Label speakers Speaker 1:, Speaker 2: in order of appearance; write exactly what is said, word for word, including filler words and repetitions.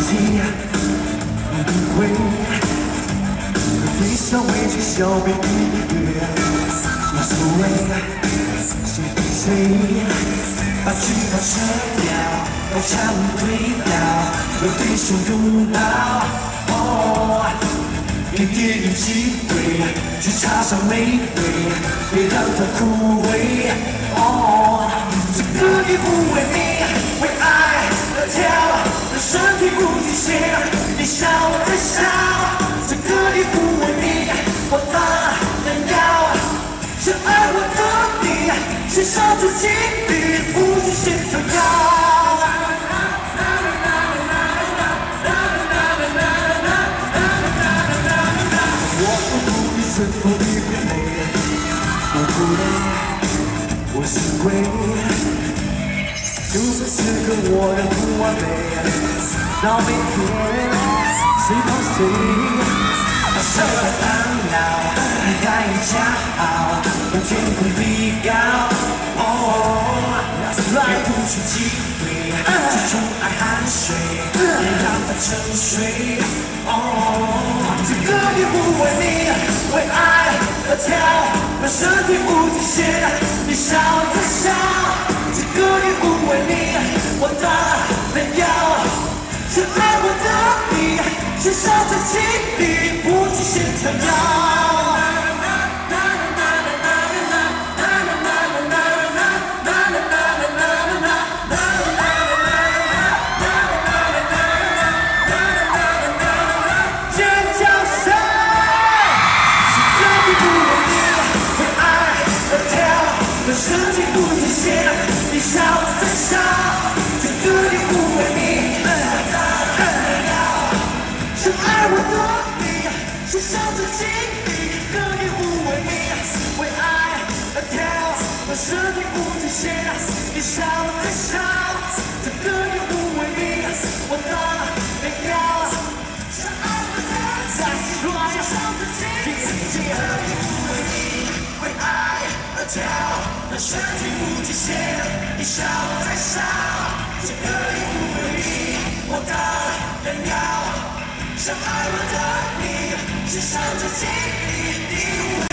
Speaker 1: 题，你不会闭上委屈笑被一个无所谓，谁比谁把剧本撤掉，都唱对调，有对手拥抱。哦，给电影机会，去插上玫瑰，别让它枯萎。哦，这个你不为你，为爱而跳，让身体不极限，你笑我在笑。这个你不为你，我当然要，是爱我的你，是烧着情侣不极限跳跃。是否你会累？我不累，我是鬼。就算此刻我仍不完美，到明天谁怕谁？把手按牢，你该加好，让天空比高。哦，别不去机会，集中爱汗水，别让它沉睡。哦，这个也不为你。为爱而跳，让身体不极限，你笑在笑。这个你不为你，我当然要，是爱我的你，是烧着情侣不极限跳跃。身体不极限，你笑在笑，这个你不为你，是爱我的你，是烧着情侣，这个你不为你，为爱而跳，身体不极限，你笑在笑，这个你不为你，我当然要，是爱我的你，烧着情侣，这个你不为你，为爱而跳。让身体不极限，你笑在笑，这个你不为你，我当然要，想爱我的你，是烧着情侣，你无